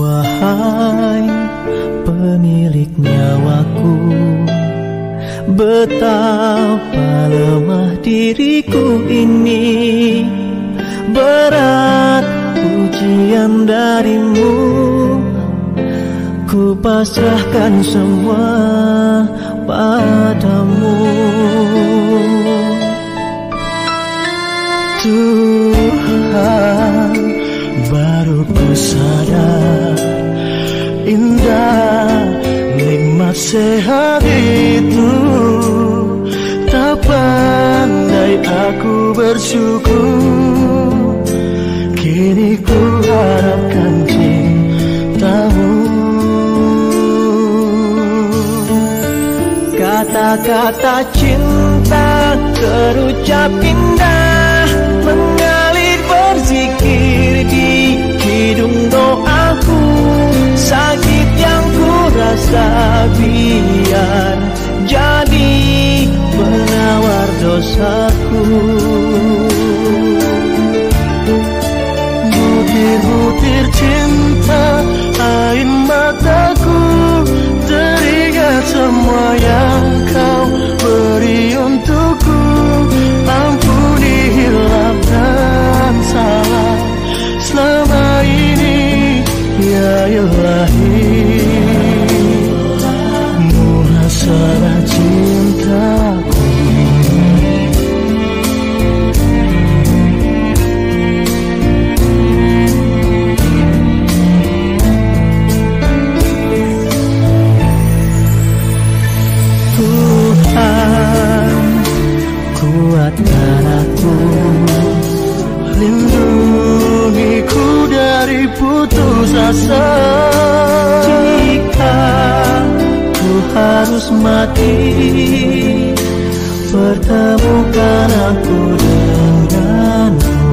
Wahai pemilik nyawaku, betapa lemah diriku ini. Berat ujian darimu, ku pasrahkan semua padamu. Tuhan, baru ku sadar indah nikmat sehat itu. Tak pandai aku bersyukur, kini ku harapkan cintamu. Kata-kata cinta terucap indah, mengalir berzikir di hidung doaku. Sakit yang ku rasa biar jadi penawar dosaku. Butir-butir cinta air mataku, teringat semua yang kau beri untukku. Ampuni hilaf dan salah selama ini, ya Ilahi. Muhasabah cintaku. Kuatkan aku, lindungiku dari putus asa. Jika ku harus mati, pertemukan aku denganmu.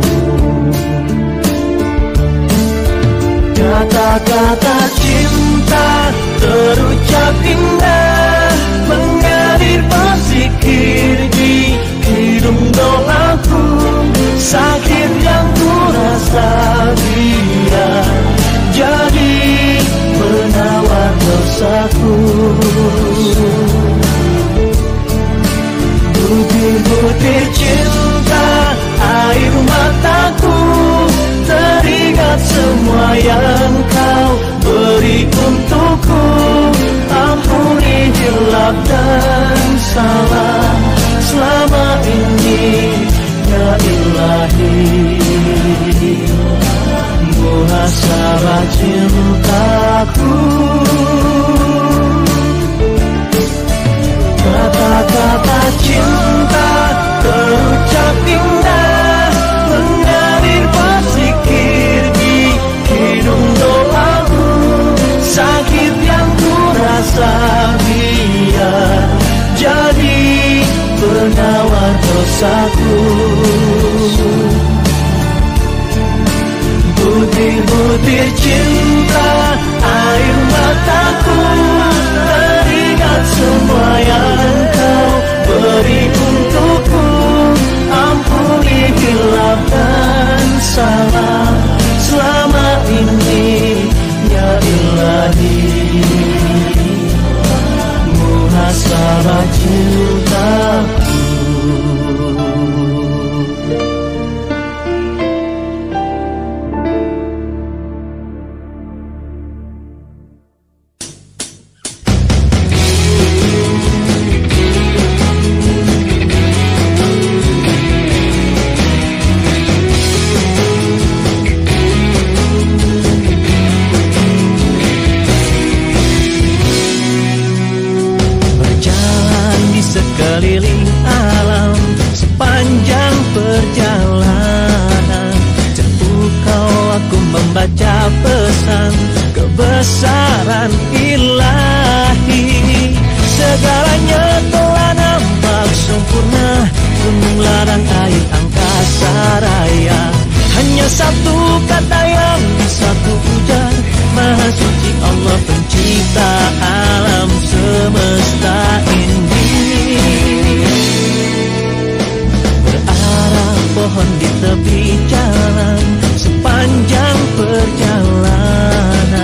Kata-kata cinta terucap indah, mengalir berzikir di hidung doaku. Sakit yang ku rasa biar jadi penawar dosaku. Butir-butir cinta air mataku, teringat semua yang kau beri untukku. Ampuni hilaf dan salah selama ini, ya Ilahi. Muhasabah cintaku. Kata-kata cinta terucap indah, mengalir berzikir di hidung doaku. Sakit yang ku rasa biar jadi penawar dosaku. Butir-butir cinta air mataku, teringat semua yang kau beri untukku. Ampuni hilaf dan salah selama ini, ya Ilahi. Muhasabah cintaku. Keliling alam sepanjang perjalanan, jauh kau aku membaca pesan kebesaran Ilahi. Segalanya telah nampak sempurna, gunung ladang air angkasa raya. Hanya satu kata yang bisa ku ujar, Maha suci Allah pencipta alam semesta ini. Berarah pohon di tepi jalan sepanjang perjalanan,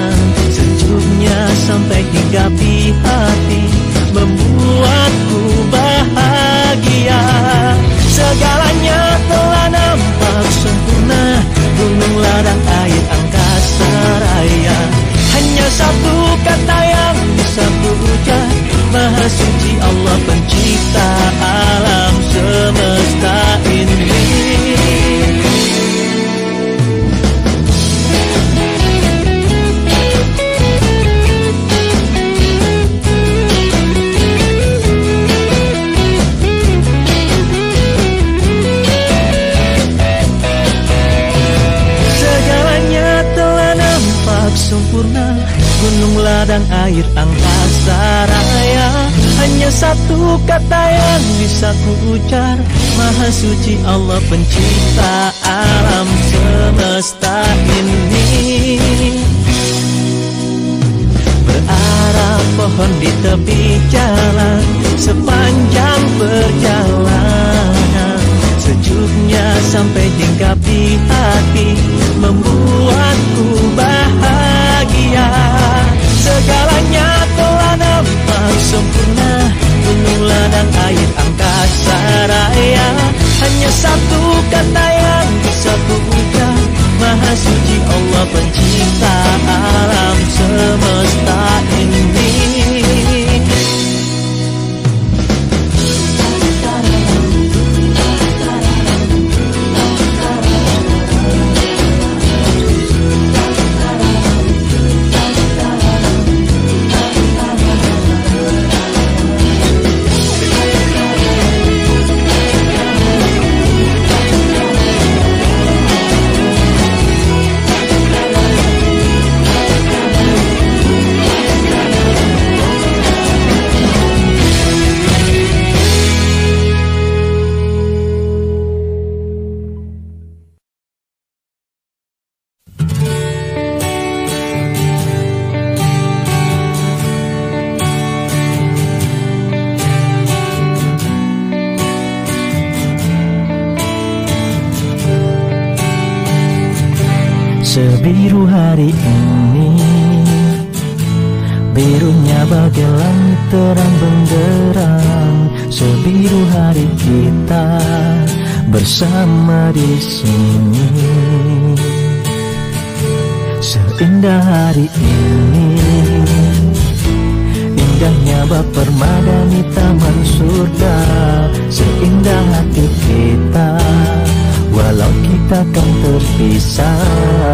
sempurna, gunung ladang air angkasa raya. Hanya satu kata yang bisa ku ujar, Maha suci Allah pencipta alam semesta ini. Berarah pohon di tepi jalan, sepanjang perjalanan sejuknya sampai tingkap di hati, membuatku bahagia. Segalanya telah nampak sempurna, gunung ladang air angkasa raya. Hanya satu kata yang bisa ku ucap, Maha suci Allah pencipta alam semesta ini. Sebiru hari ini, birunya bagai langit terang benderang. Sebiru hari kita bersama di sini. Seindah hari ini, indahnya bab permadani taman surga. Seindah hati kita, walau kita kan terpisah.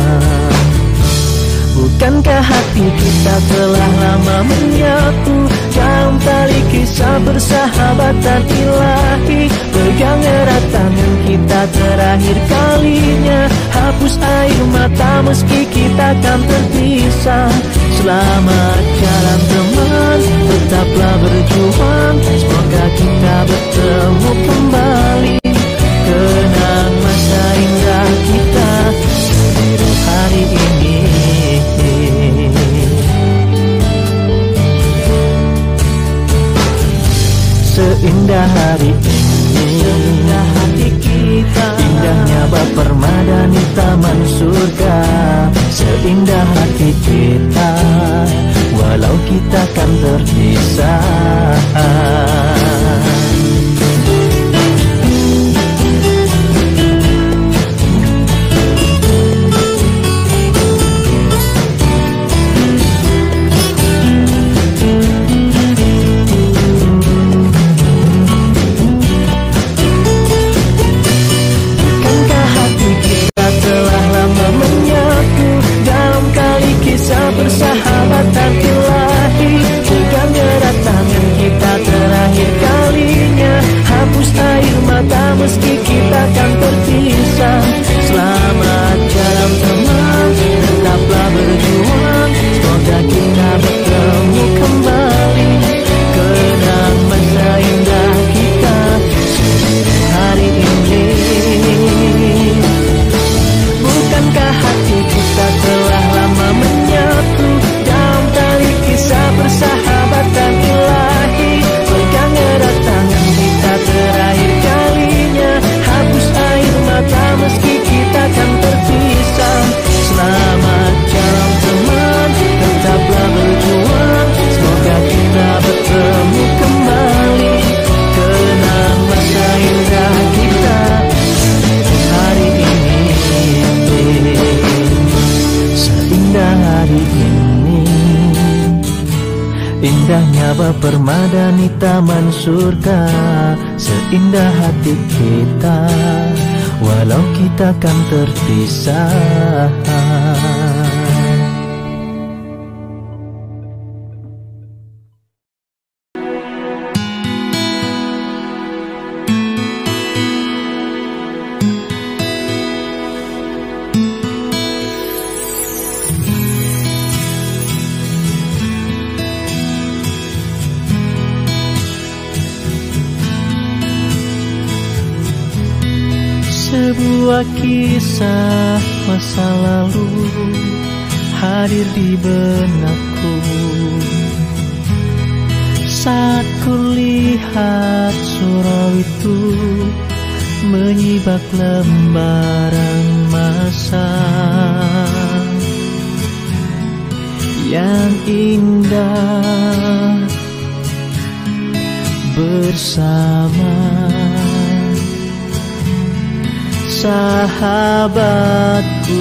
Bukankah hati kita telah lama menyatu dalam tali kisah persahabatan ilahi? Pegang erat tangan kita terakhir kalinya, hapus air mata meski kita kan terpisah. Selamat jalan teman, tetaplah berjuang, semoga kita bertemu kembali. Kenang masa indah kita sebiru hari ini. Seindah hari ini, seindah hati kita, indahnya bab permadani taman surga. Seindah hati kita, walau kita kan terpisah. Persahabatan ilahi, pegang erat tangan kita terakhir kalinya, hapus air mata meski kita kan terpisah. Selamat jalan teman, tetaplah berjuang, semoga kita bertemu kembali. Kenang masa indah kita sebiru hari ini. Bukankah hati kita telah lama menyatu dalam tali kisah persahabatan ilahi? Pegang erat tangan kita terakhir kalinya, hapus air mata meski kita kan terpisah. Selamat jalan teman, tetaplah berjuang, semoga kita bertemu kembali. Kenang masa indah kita sebiru hari ini. Seindah hari ini, indahnya bab permadani taman surga. Seindah hati kita, walau kita kan terpisah. Sebuah kisah masa lalu hadir di benakku saat kulihat surau itu menyibak lembaran masa yang indah bersama sahabatku.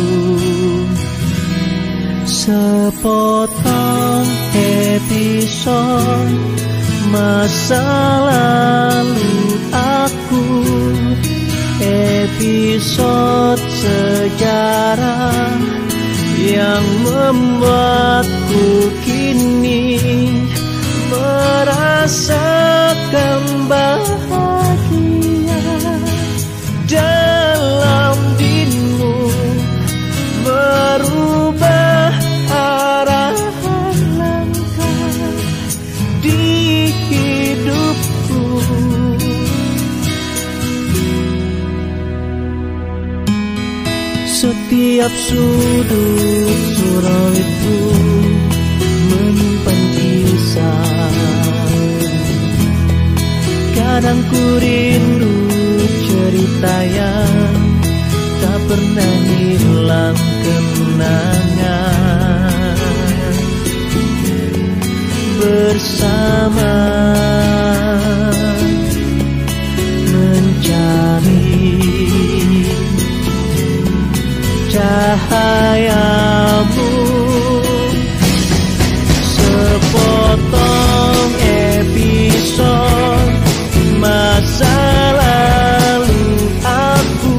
Sepotong episode masa lalu aku, episode sejarah yang membuatku kini merasakan bahagia dalam dirimu, merubah arahan langkah di hidupku. Setiap sudut surau itu menyimpan kisah. Kadang ku rindu cerita yang tak pernah hilang kenangan. Bersama mencari cahayamu, sepotong episode masa lalu aku,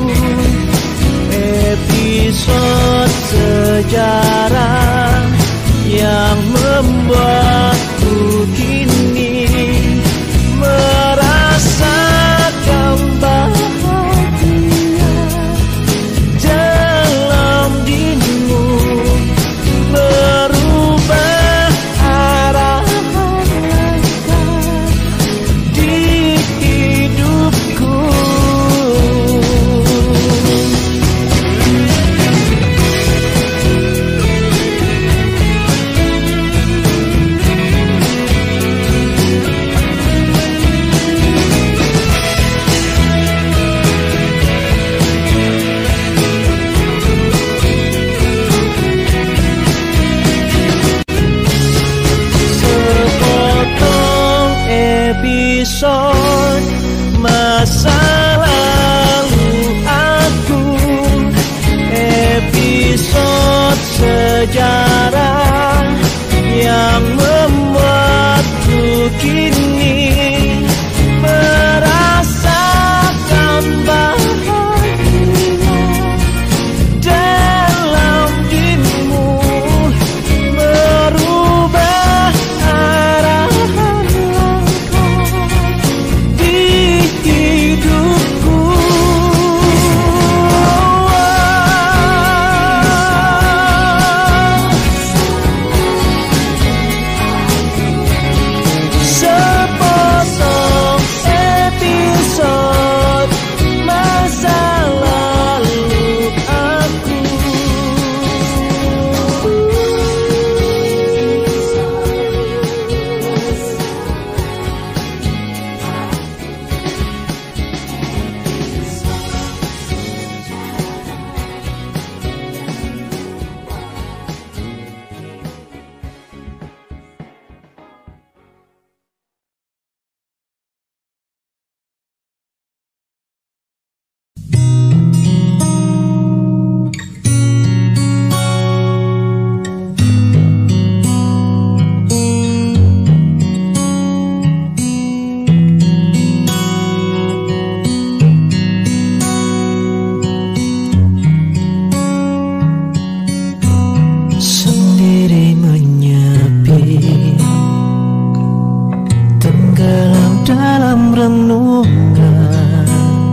episode sejarah yang membuatku kini merasakan bahagia dalam dirimu, merubah arahan langkah di hidupku. Episode masa lalu aku, episode sejarah yang membuatku kini merasakan bahagia dalam dirimu, merubah arahan hidupku. Sepotong episode masa lalu aku. Sendiri menyepi, tenggelam dalam renungan.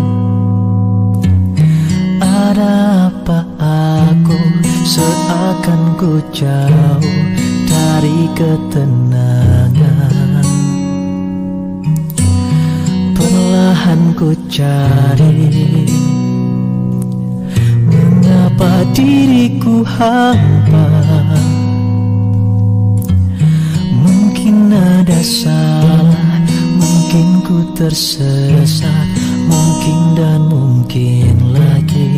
Ada apa aku seakan ku jauh dari ketenangan. Perlahan ku cari Mengapa diriku hampa? Mungkin ada salah, mungkin ku tersesat, mungkin dan mungkin lagi.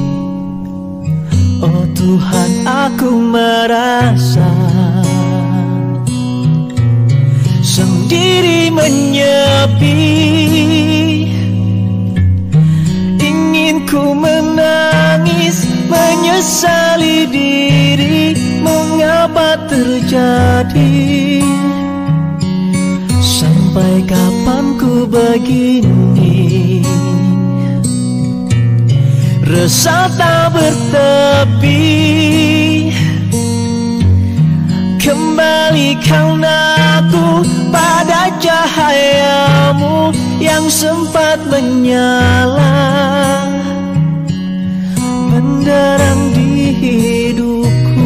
Oh Tuhan, aku merasa sendiri menyepi. Ingin ku menangis, menyesali diri, mengapa terjadi. Sampai kapan ku begini, resah tak bertepi. Kembalikan aku pada cahayamu yang sempat menyala, menderang di hidupku.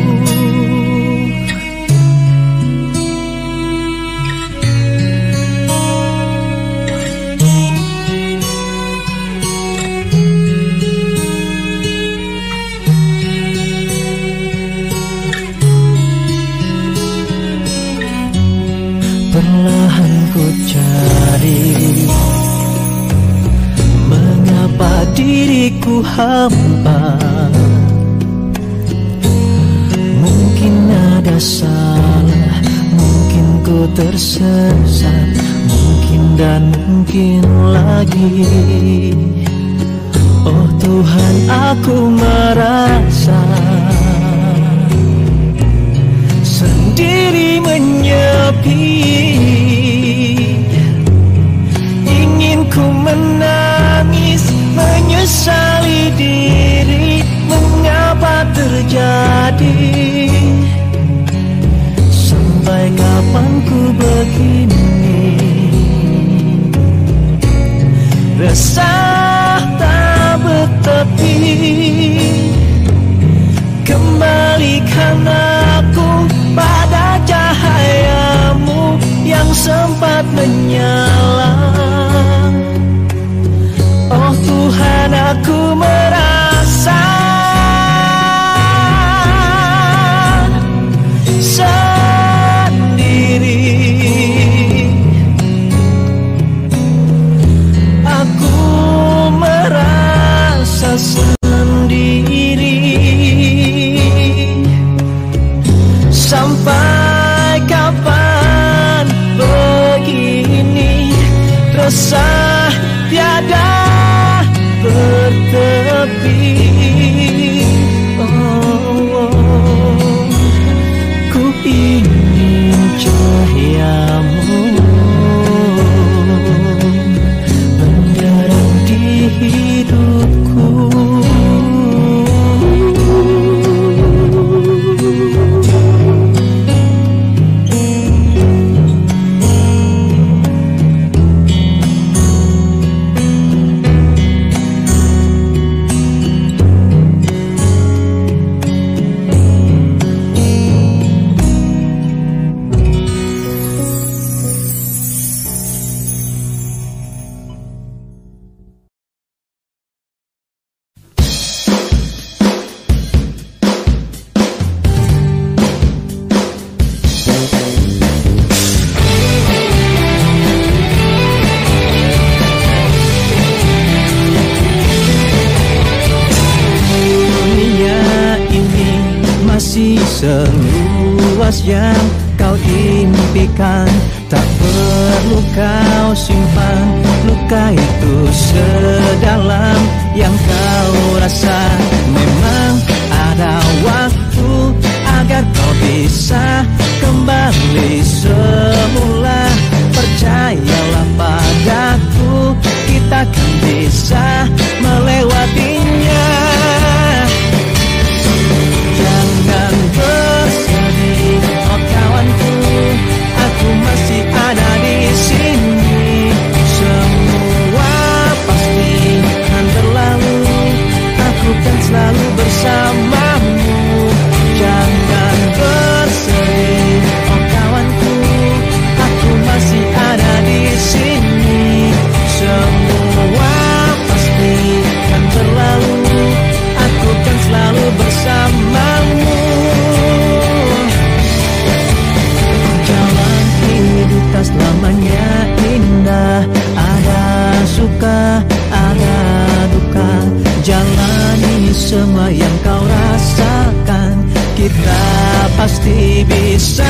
Perlahan ku cari mengapa diriku hampa. Mungkin ada salah, mungkin ku tersesat, mungkin dan mungkin lagi. Oh Tuhan, aku merasa sendiri menyepi. Ingin ku menangis, menyesali diri, mengapa terjadi. Sampai kapan ku begini, resah tak bertepi. Kembalikan aku pada cahayamu yang sempat menyala. Oh Tuhan, aku merasa sendiri. Aku merasa sendiri. Sampai kapan begini, resah tiada bertepi. Oh, ku ingin cahayamu menderang di hidupku. Seluas yang kau impikan, tak perlu kau simpan luka itu sedalam yang kau rasa. Memang ada waktu agar kau bisa kembali semula. Percayalah padaku, kita kan bisa melewatinya. Jangan bersedih, oh kawanku, aku masih ada di sini. Semua pasti akan berlalu, aku kan selalu bersama. kau rasakan, kita pasti bisa.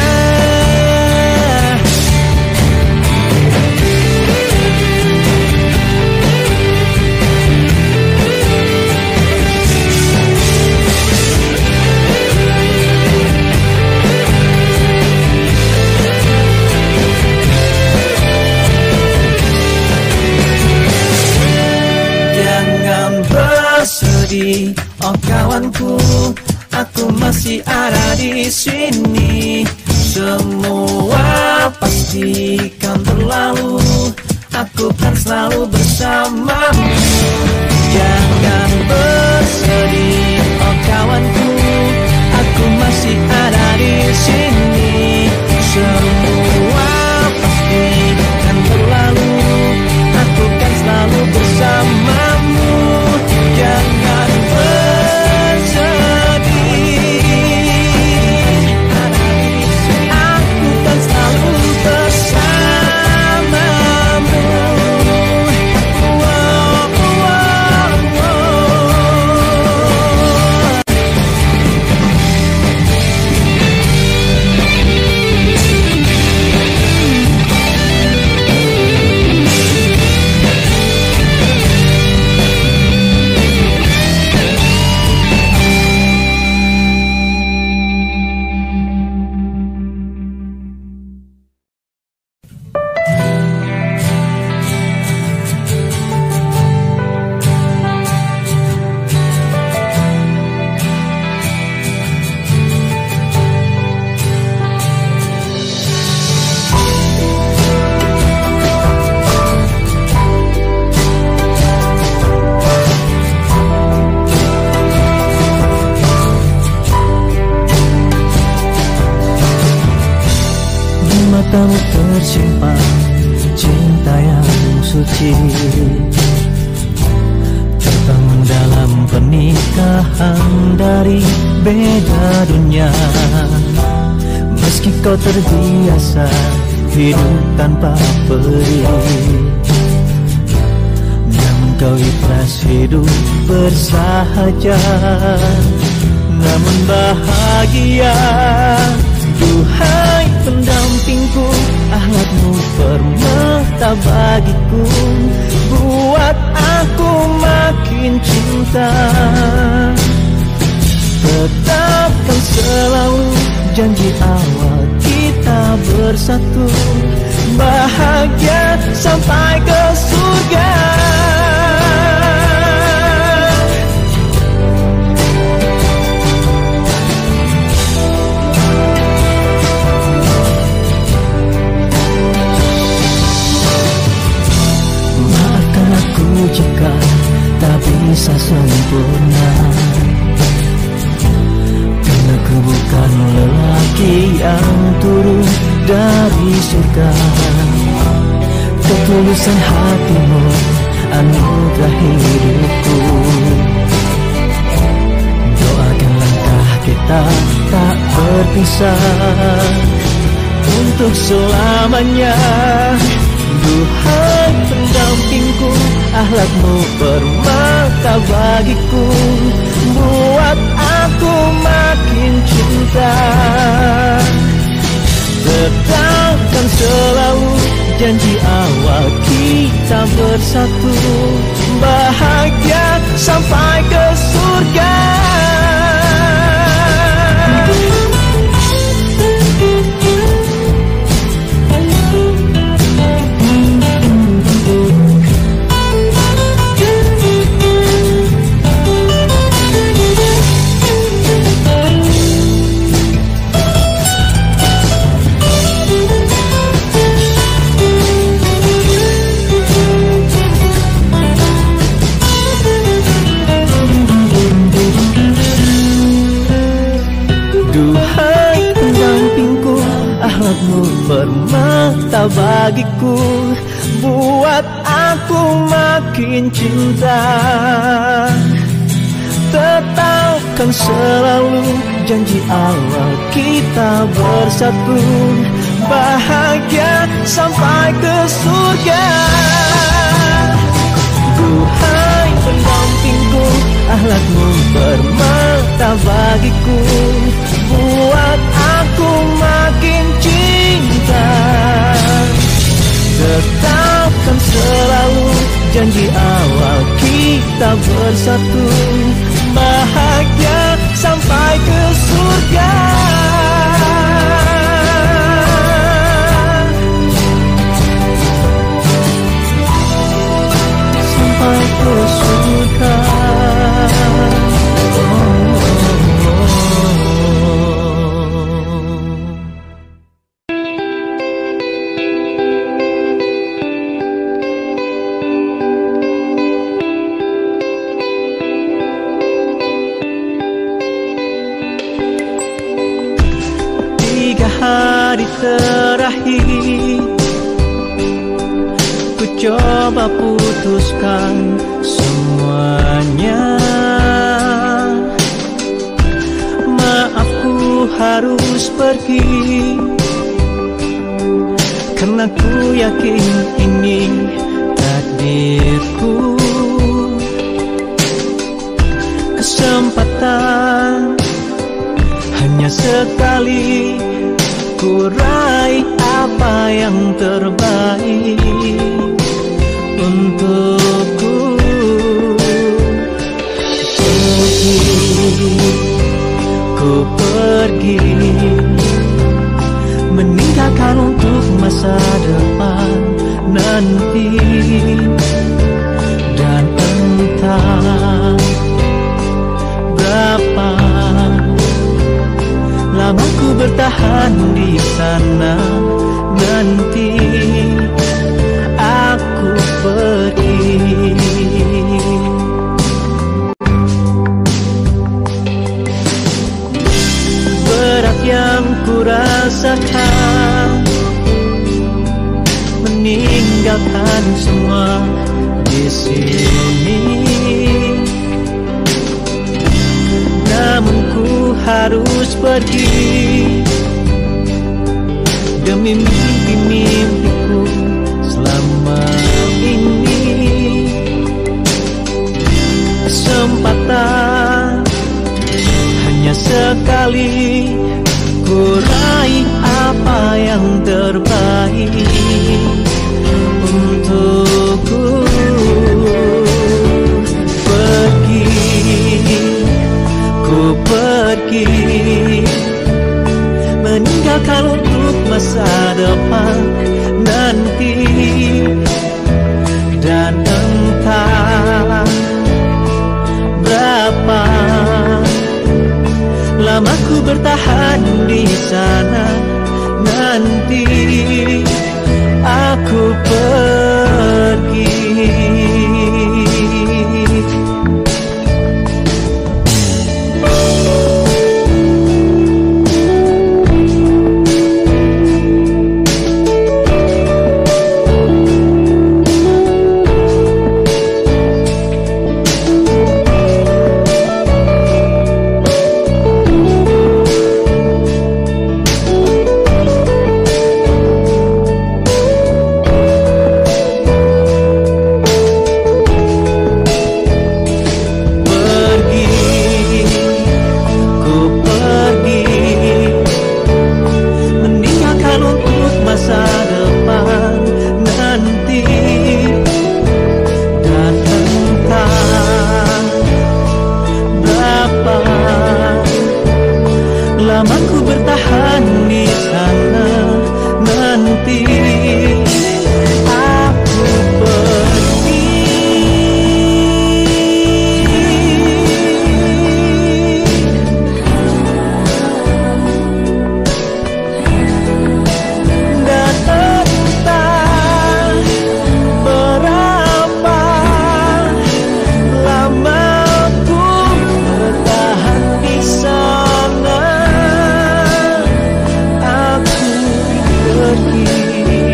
Oh kawanku, aku masih ada di sini. Semua pasti kan berlalu, aku kan selalu bersamamu. Jangan bersedih, oh kawanku, aku masih ada di sini. Semua pasti kan berlalu, aku kan selalu bersamamu. Jangan bersedih, aku kan selalu bersamamu. Matamu tersimpan cinta yang suci, terbangun dalam pernikahan dari beda dunia. Meski kau terbiasa hidup tanpa peri, namun kau ikhlas hidup bersahaja, namun bahagia. Duhai pendampingku, akhlakmu permata bagiku, buat aku makin cinta. Tetapkan selalu janji awal kita bersatu, bahagia sampai ke surga. Jika tak bisa sempurna, karena aku bukan lelaki yang turun dari surga. Ketulusan hatimu anugerah hidupku, doakan langkah kita tak berpisah untuk selamanya. Duhai pendampingku, akhlakmu permata bagiku, buat aku makin cinta. Tetapkan selalu janji awal kita bersatu, bahagia sampai ke surga. Akhlakmu permata bagiku, buat aku makin cinta. Tetapkan selalu janji awal kita bersatu, bahagia sampai ke surga. Duhai pendampingku, akhlakmu permata bagiku, buat aku makin cinta. Tetapkan selalu janji awal kita bersatu, bahagia sampai ke surga. Sampai ke surga. Hari terakhir ku coba putuskan semuanya. Maaf ku harus pergi, karena ku yakin ini takdirku. Kesempatan hanya sekali, ku raih apa yang terbaik untukku. Ku pergi meninggalkan untuk masa depan nanti. Dan entah berapa lama ku bertahan di sana, nanti aku pergi. Berat yang ku rasakan, meninggalkan semua di sini. Namun ku harus pergi demi mimpi-mimpiku selama ini. Kesempatan hanya sekali, ku raih apa yang terbaik untukku. Ku pergi meninggalkan untuk masa depan nanti. Dan entah berapa lama ku bertahan di sana, nanti aku pergi. Lama ku bertahan di sana, nanti aku pergi. Dan entah berapa lama ku bertahan di sana, aku pergi.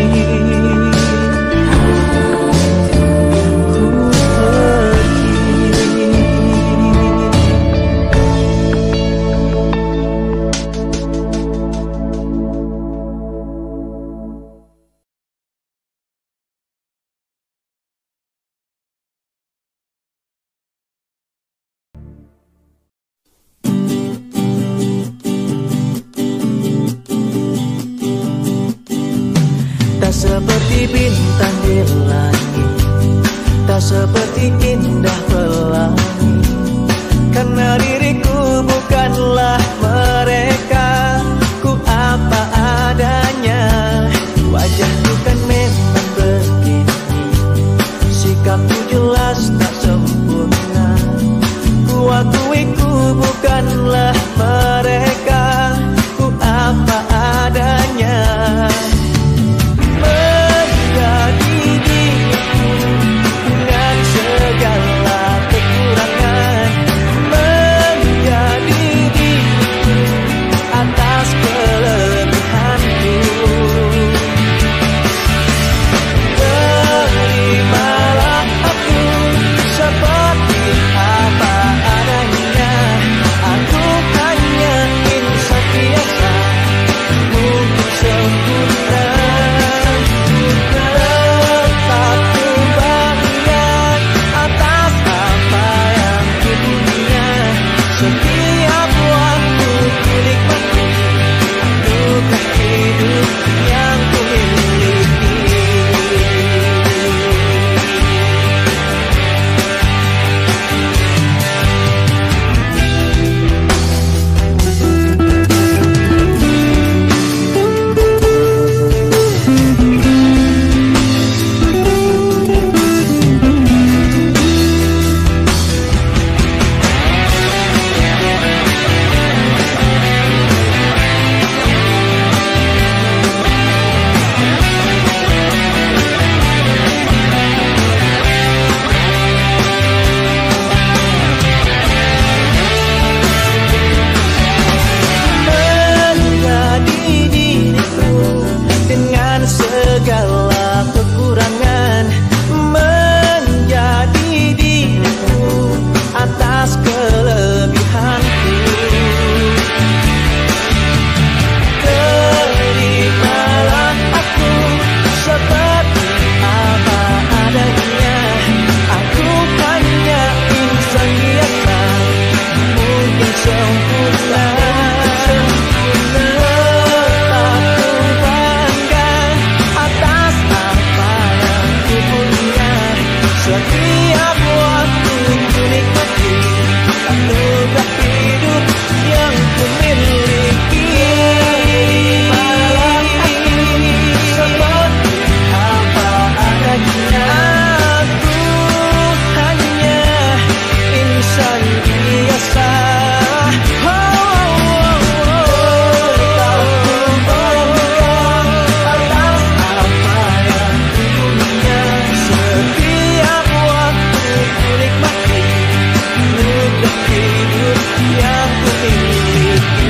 seperti bintang di langit, tak seperti indah pelangi. Karena diriku bukanlah mereka, ku apa adanya. Wajahku kan memang begini, sikapku jelas tak sempurna. Ku akui ku bukanlah mereka, ku apa adanya. Menjadi diriku dengan segala kekurangan, menjadi diriku atas kelebihanku. Terimalah aku seperti apa adanya. Aku hanya insan biasa, mungkin sempurna. Tetap ku bangga atas apa yang ku punya. Setiap waktu ku nikmati anugerah hidup yang ku miliki. Menjadi diriku dengan segala kekurangan, menjadi diriku atas kelebihanku. Terimalah aku seperti apa adanya. Aku hanya insan biasa, mungkin sempurna. Tetap ku bangga atas apa yang ku punya. Setiap waktu ku nikmati anugerah hidup yang ku miliki. Malam aku seperti apa adanya. Aku hanya insan biasa. Tetap ku bangga atas apa yang ku punya. Setiap waktu ku nikmati anugerah hidup yang ku miliki.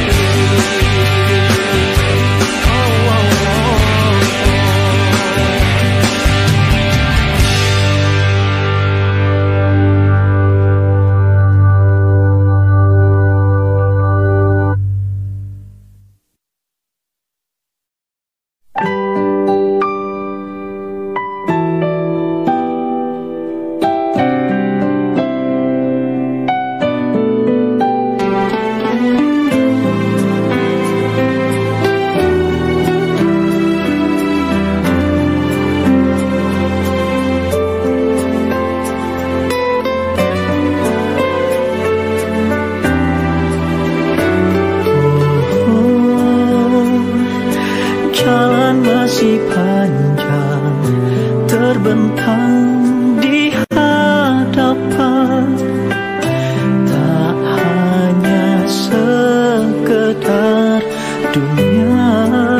Jalan masih panjang terbentang di hadapan. Tak hanya sekedar dunia,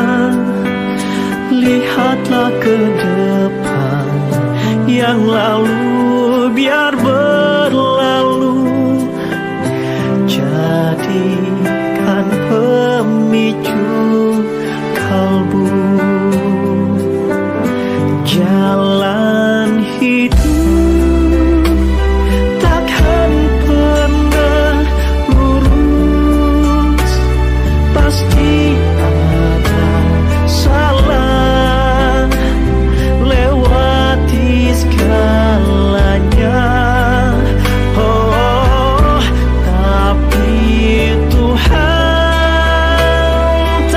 lihatlah ke depan. Yang lalu biar berlalu, jadikan pemicu kalbu. Jalan hidup takkan pernah lurus, pasti ada salah, lewati segalanya. Oh, tapi Tuhan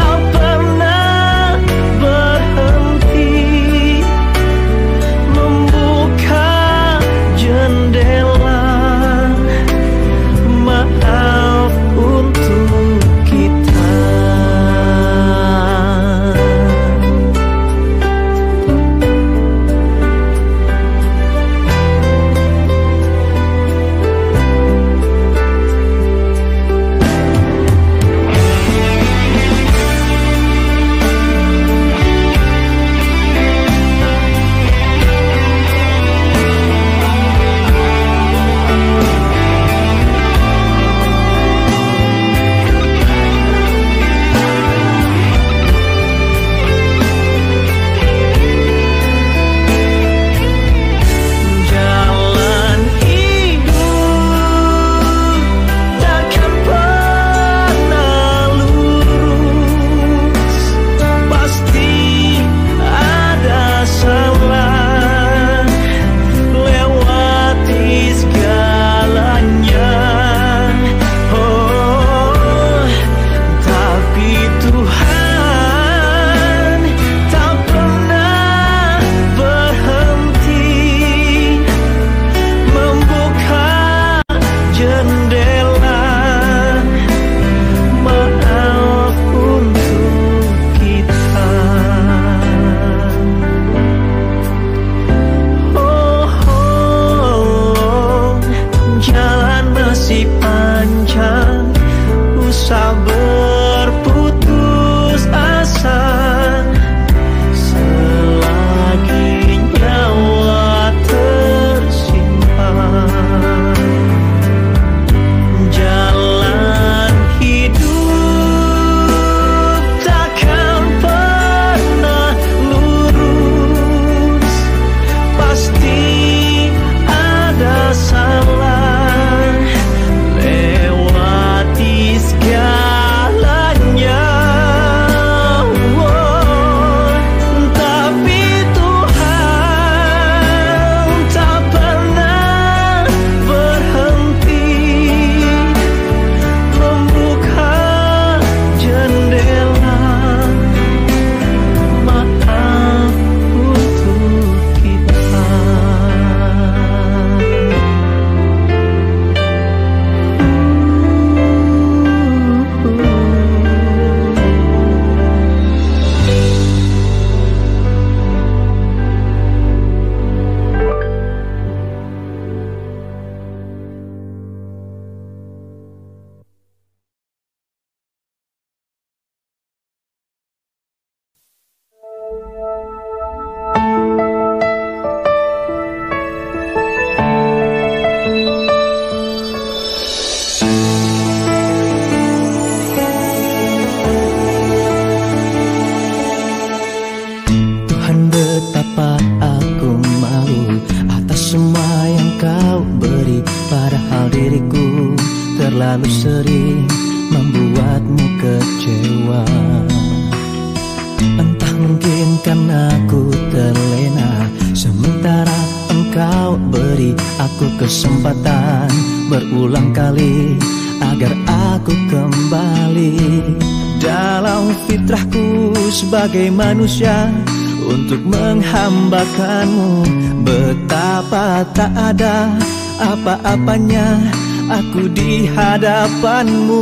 aku kesempatan berulang kali agar aku kembali dalam fitrahku sebagai manusia untuk menghambakanmu. Betapa tak ada apa-apanya aku di hadapanmu.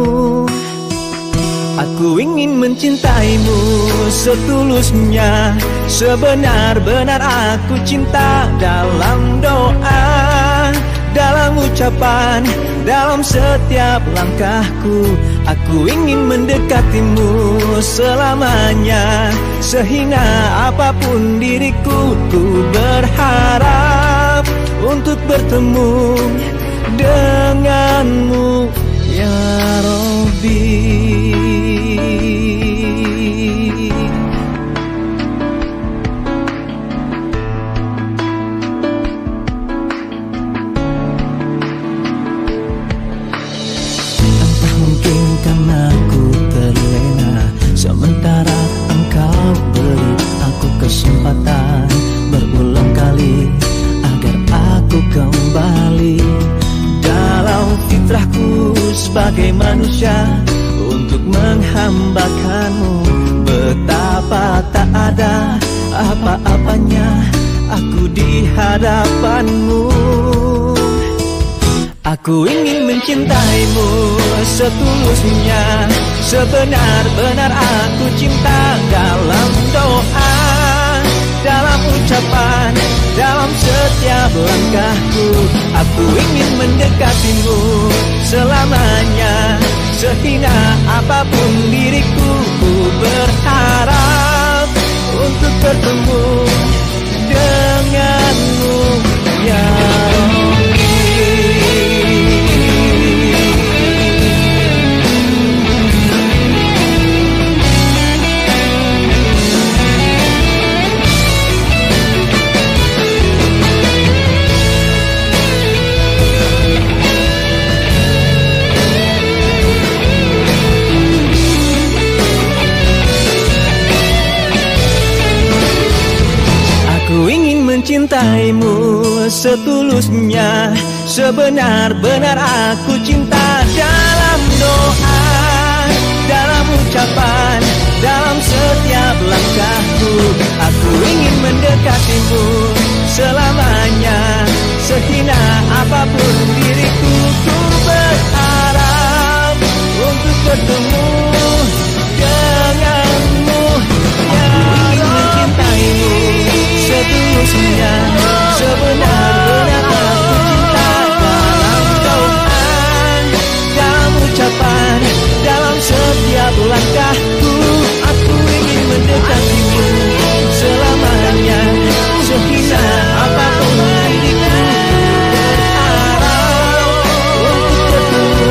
Aku ingin mencintaimu setulusnya, sebenar-benar aku cinta. Dalam doa, dalam ucapan, dalam setiap langkahku, aku ingin mendekatimu selamanya. Sehingga apapun diriku, ku berharap untuk bertemu denganmu ya Rabbi. Entah mungkin karena aku terlena, sementara engkau beri aku kesempatan berulang kali agar aku kembali dalam fitrahku sebagai manusia untuk menghambakanmu. Betapa tak ada apa-apanya aku di hadapanmu. Aku ingin mencintaimu setulusnya, sebenar-benar aku cinta. Dalam doa, dalam ucapan, dalam setiap langkahku, aku ingin mendekatimu selamanya. Sehingga apapun diriku, ku berharap untuk bertemu denganmu ya Rabbi. Aku ingin mencintaimu setulusnya, sebenar-benar aku cinta. Dalam doa, dalam ucapan, dalam setiap langkahku, aku ingin mendekatimu selamanya. Sehingga apapun diriku, ku berharap untuk bertemu denganmu ya Rabbi. Setulusnya, sebenar-benar aku cinta. Dalam doa, dalam ucapan, dalam setiap langkahku, aku ingin mendekatimu selamanya. Sehingga apapun diriku, berharap untuk bertemu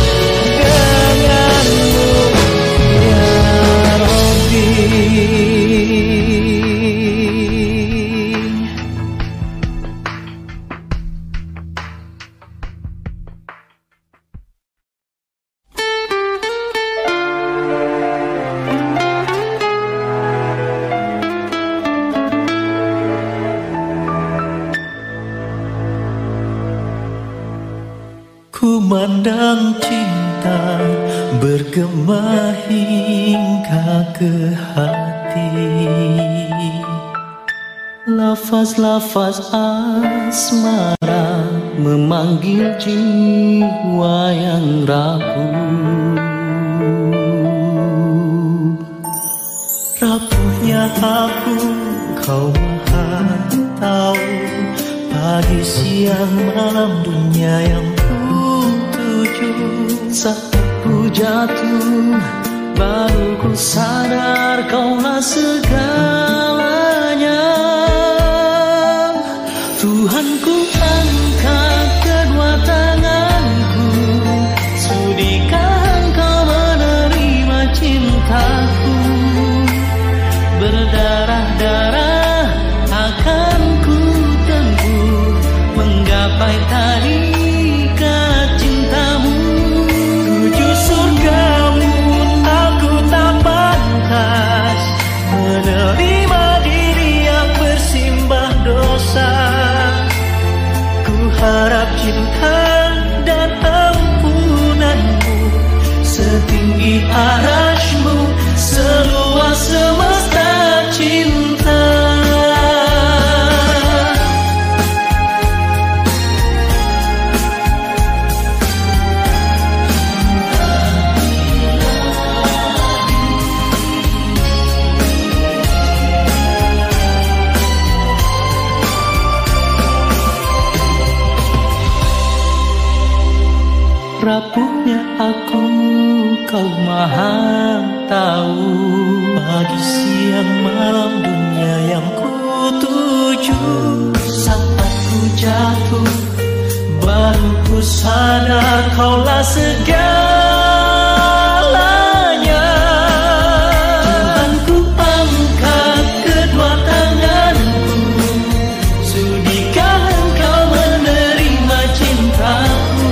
denganmu ya Rabbi. Ku mandang cinta bergema hingga ke hati, lafaz-lafaz asmara memanggil jiwa yang rapuh. Rapuhnya aku kau maha tahu, pagi siang malam dunia yang saat ku jatuh, baru ku sadar kaulah segalanya. Tuhan, ku angkat kedua tanganku, sudikah engkau menerima cintaku? Berdarah-darah akan ku tempuh, menggapai tarikat cintamu. Tuju surgamu aku tak pantas menerima diri yang Kau maha tahu pagi siang malam dunia yang ku tuju. Saat ku jatuh baru ku sadar kaulah segalanya. Tuhan ku angkat kedua tanganku, sudikah engkau menerima cintaku?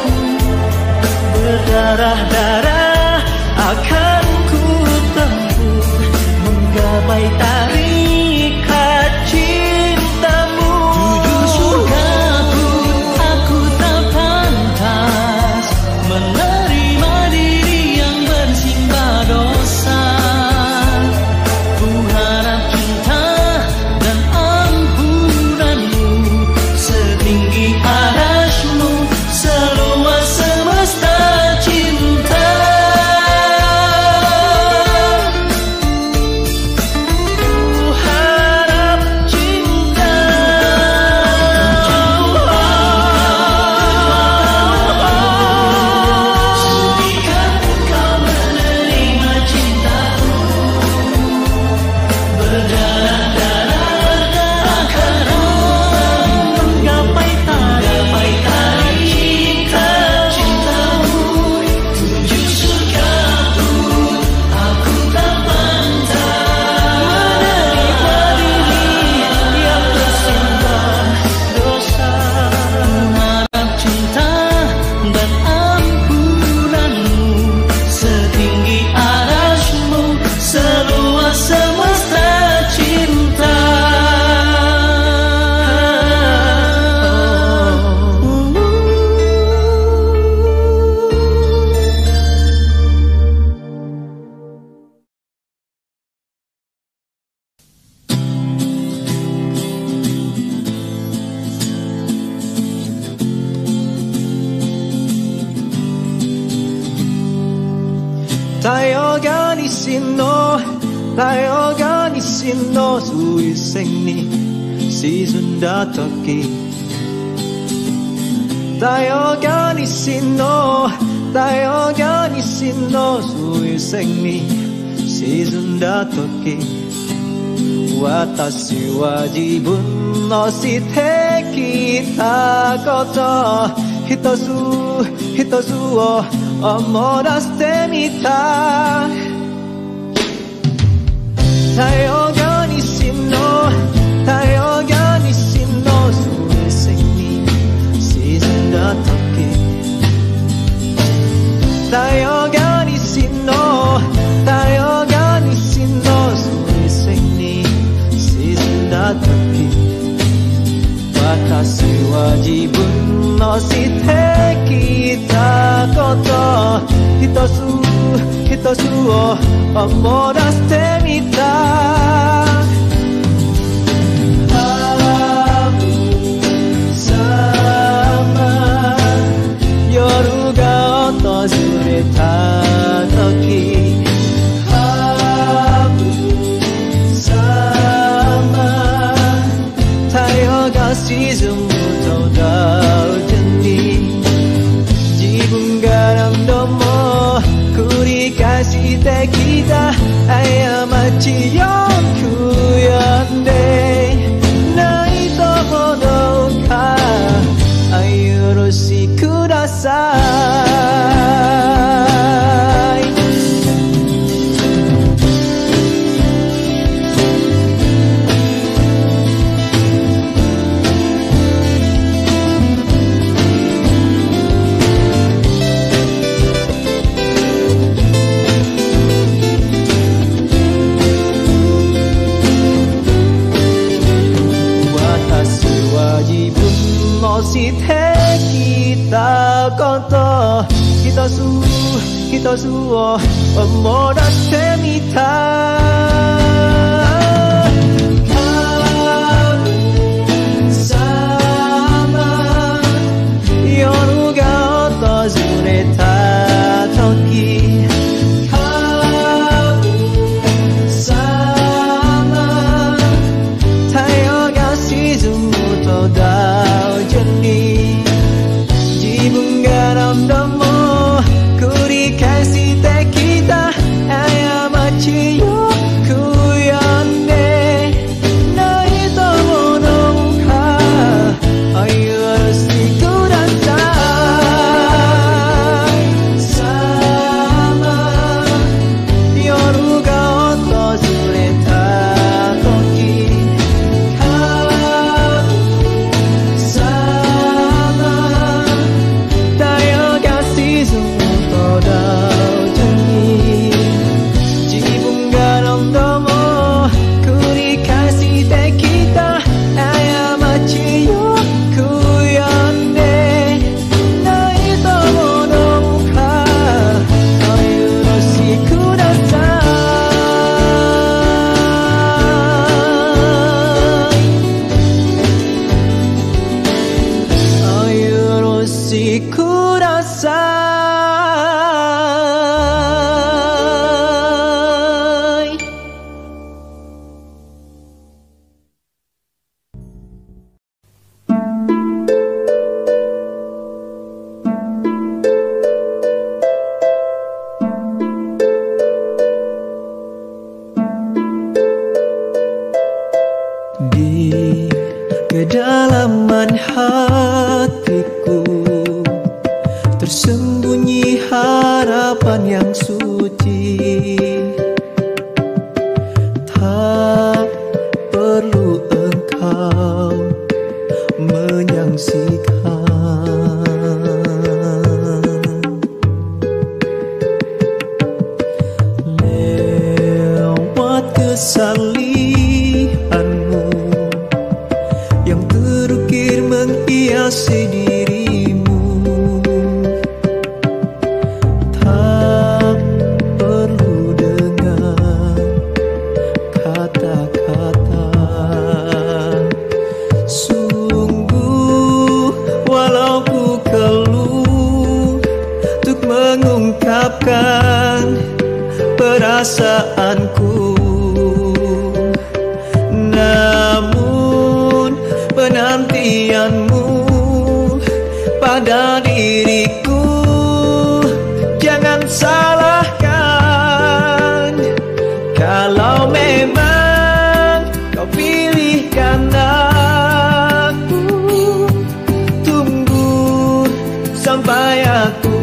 Berdarah-darah akan ku tempuh menggapai tarikat cintamu. Tujuh surga pun aku tak pantas menerima diri yang bersimbah dosa. Ku harap cinta dan ampunanmu setinggi arasmu, seluas semesta cinta. Ku harap cinta. Sudikah engkau menerima cintaku? Berdarah-darah akan menggapai tarikat cintamu. Tujuh surga pun aku tak pantas menerima diri yang bersimbah dosa. Harap cinta dan ampunanmu setinggi arasmu, seluas semesta cinta. 다여간이신 너 수일생니 시순다터기 다여간이신 너 수일생니 시순다터기 와타시 wa jibun no shite kita koto hitosu wo omorashite mita. 太陽が西の水星に沈んだ時、太陽が西の水星に沈んだ時、私は自分のしてきたこと一つを思い出してみた。夜が訪れた時、太陽が沈むと同時に自分が何度も繰り返してきた過ちよく読んでないとほどか許しください。してきたこと一つを思い出してみた。夜が訪れた時、太陽が沈むと同時に自分が何度も繰り返して kedalaman hatiku tersembunyi harapan yang suci. Tak perlu engkau menyaksikan. Lewat kesalihanmu yang terukir menghiasi dirimu, tak perlu dengar kata-kata. Sungguh walau ku keluh untuk mengungkapkan perasaanku, namun penantianmu pada diriku jangan salahkan. Kalau memang kau pilihkan aku, tunggu sampai aku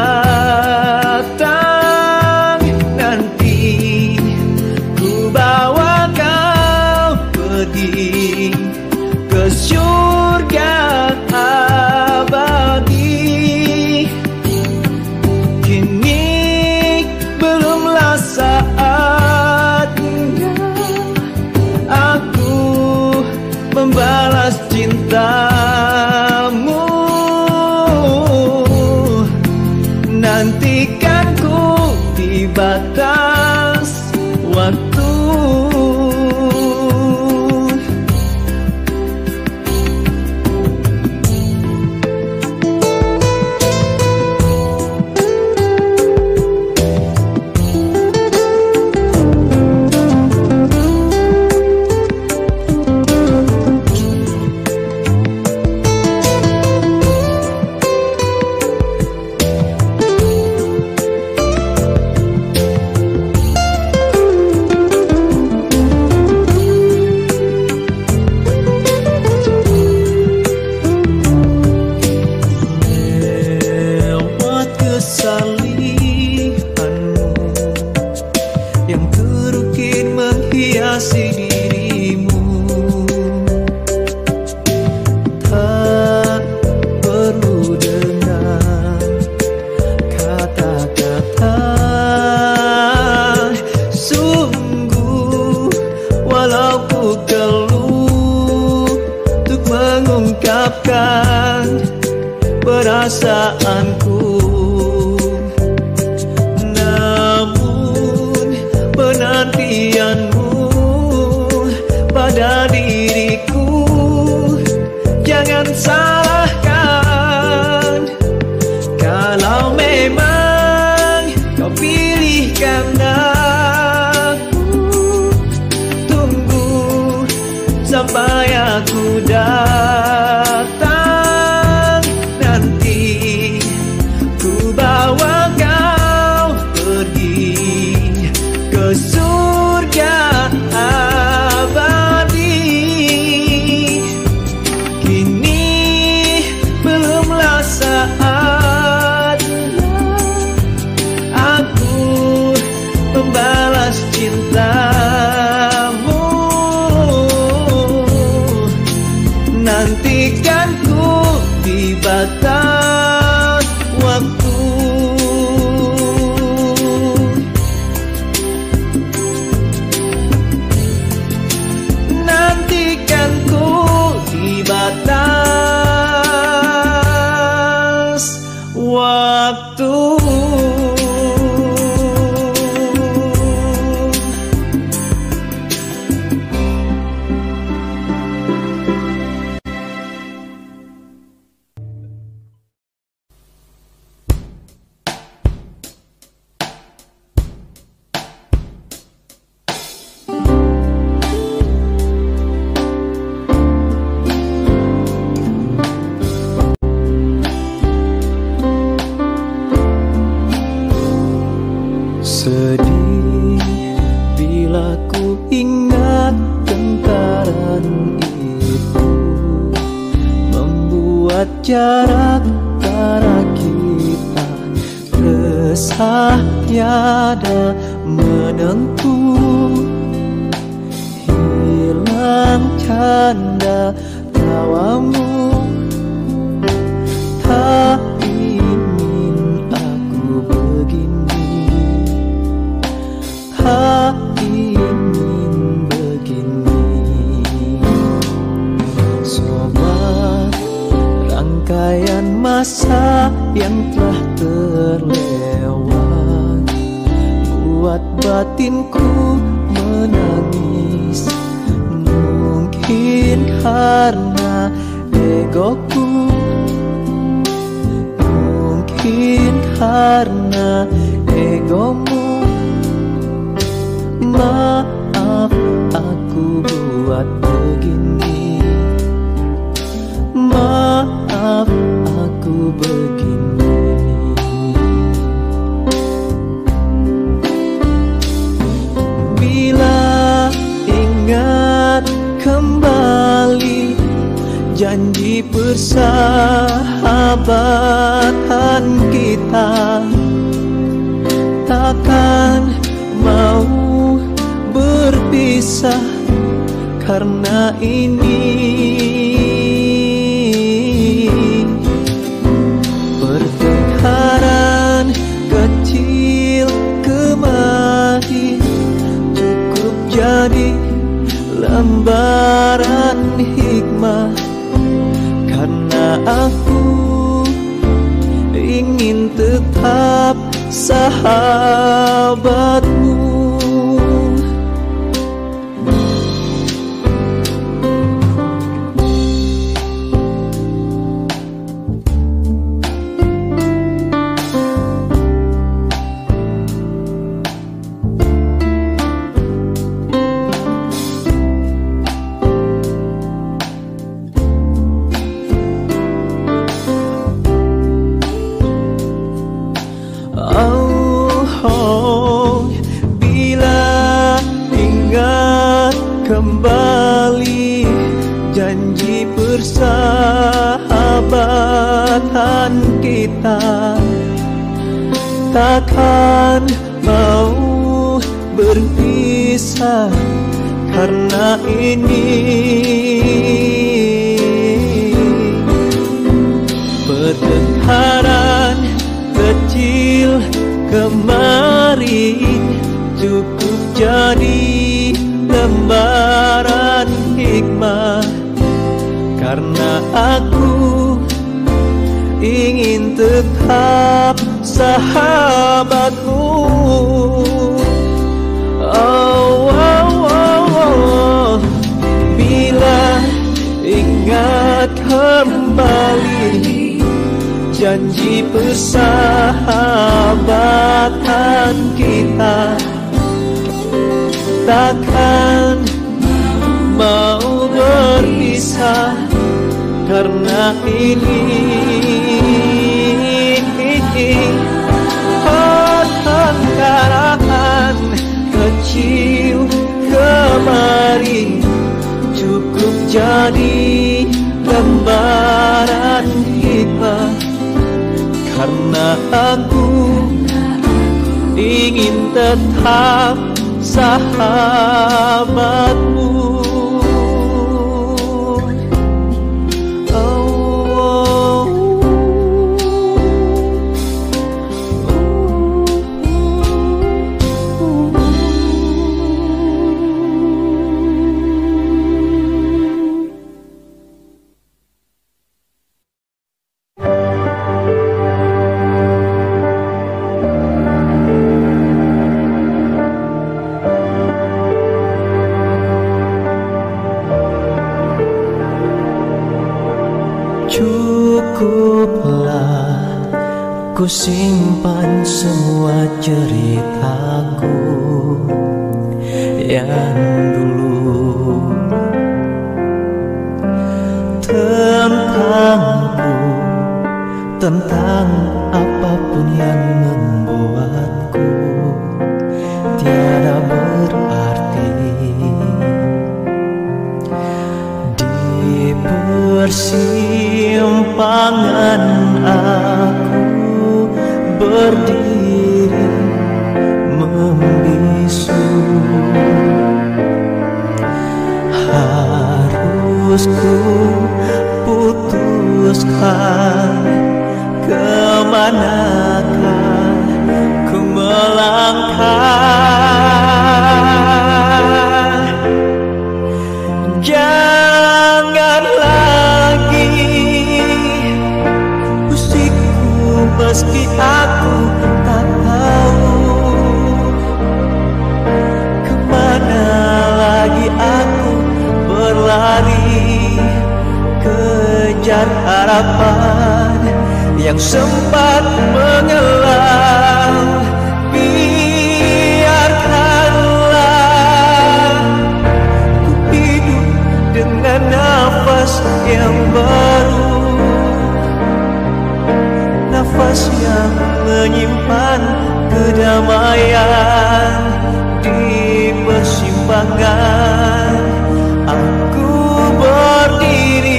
datang. Nanti ku bawa kau pergi ke surga abadi. Kini belumlah saatnya aku membalas cintamu. Nantikan ku di batas waktu. Lewat kesalihanmu yang terukir menghiasi dirimu, tak perlu dengar kata-kata. Sungguh walau ku keluh untuk mengungkapkan perasaanku, namun penantianmu pada diriku jangan salahkan. Kalau memang kau pilihkan aku, tunggu sampai aku datang. Nanti ku bawa kau pergi ke surga abadi. Kini belumlah saatnya aku membalas cintamu. Nantikan ku di batas waktu. Nantikan ku di batas waktu. Sedih bila 'Ku ingat tentaran itu. buat jarak antara kita, resah tiada menentu, hilang canda tawamu. Tak ingin aku begini, tak ingin begini. Sobat, rangkaian masa yang telah terlewat buat batinku menangis. Mungkin karena egoku, mungkin karena egomu. Maaf aku buat begini, maaf aku begini. Bila ingat kembali janji persahabatan kita, takkan mau berpisah karena ini. Pertengkaran kecil kemarin cukup jadi lembaran hikmah, karena aku ingin tetap sahabatmu. Kembali janji persahabatan kita, takkan mau berpisah karena ini. Pertengkaran kecil kemarin cukup jadi lembaran hikmah, karena aku ingin tetap sahabatmu. Oh, oh, oh, oh. Bila ingat kembali janji persahabatan kita, takkan mau berpisah karena ini. Pertengkaran kecil kemarin cukup jadi lembaran hikmah, karena aku ingin tetap sahabatmu. Cukuplah ku simpan semua ceritaku yang dulu tentangku, tentang apapun yang membuatku tiada berarti. Dipersimpan simpangan aku berdiri membisu. Harus ku putuskan kemanakah ku melangkah. Jangan lagi usikku meski aku tak tahu kemana lagi aku berlari, kejar harapan yang sempat mengelam. Biarkanlah ku hidup dengan nafas yang baru, nafas yang menyimpan kedamaian di persimpangan aku berdiri.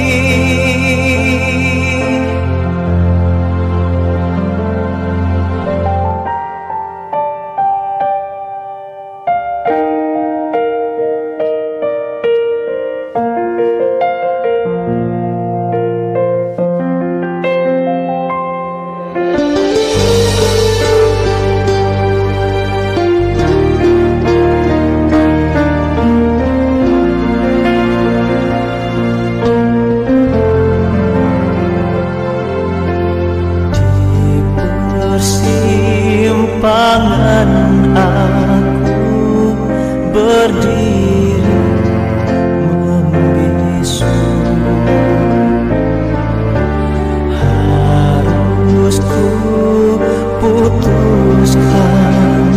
Persimpangan aku berdiri membisu. Harus ku putuskan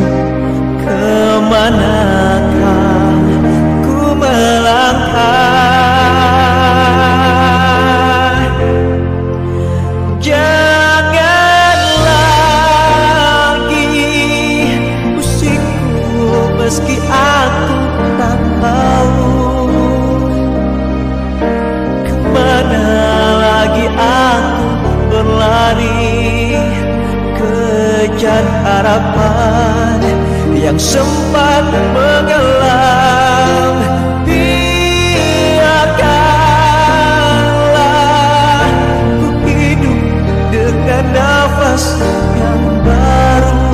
kemanakah ku melangkah. Meski aku tak tahu kemana lagi aku berlari, kejar harapan yang sempat mengelam. Biarkanlah ku hidup dengan nafas yang baru,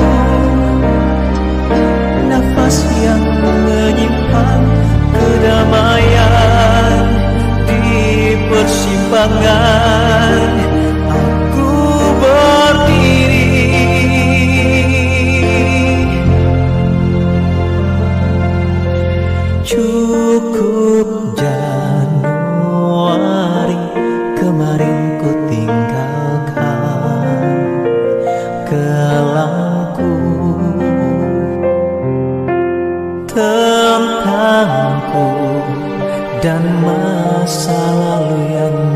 nafas yang menyimpan kedamaian di persimpangan aku berdiri. Cukup Januari kemarin ku tinggalkan kelamku tentangku dan masa lalu yang